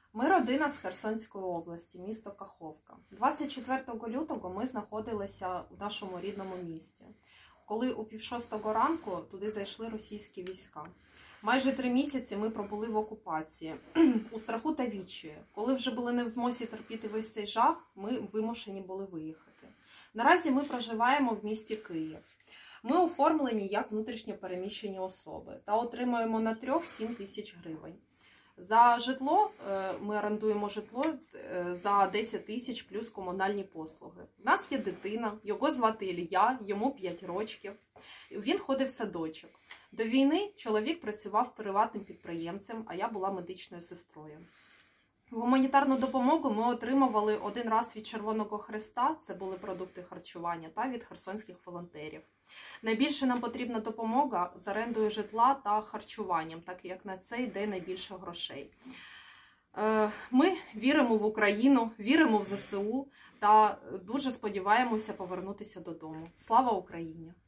Ми родина з Херсонської області, місто Каховка. 24 лютого ми знаходилися в нашому рідному місті, коли о 5:30 ранку туди зайшли російські війська. Майже 3 місяці ми пробули в окупації, у страху та відчаї. Коли вже були не в змозі терпіти весь цей жах, ми вимушені були виїхати. Наразі ми проживаємо в місті Київ. Ми оформлені як внутрішньо переміщені особи та отримуємо на 3-7 тисяч гривень. За житло, ми орендуємо житло за 10 тисяч плюс комунальні послуги. У нас є дитина, його звати Ілля, йому 5 років. Він ходив в садочок. До війни чоловік працював приватним підприємцем, а я була медичною сестрою. Гуманітарну допомогу ми отримували один раз від Червоного Хреста, це були продукти харчування, та від херсонських волонтерів. Найбільше нам потрібна допомога з орендою житла та харчуванням, так як на це йде найбільше грошей. Ми віримо в Україну, віримо в ЗСУ та дуже сподіваємося повернутися додому. Слава Україні!